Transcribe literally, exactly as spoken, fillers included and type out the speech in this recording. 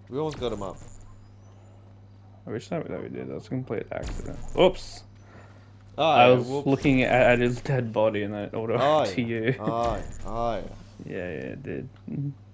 We almost got him up. I wish that, that we did. That was a complete accident. Oops. Oh, I yeah, was whoops. looking at, at his dead body and then it auto Oh, to you. oh, oh. Yeah, yeah, it did.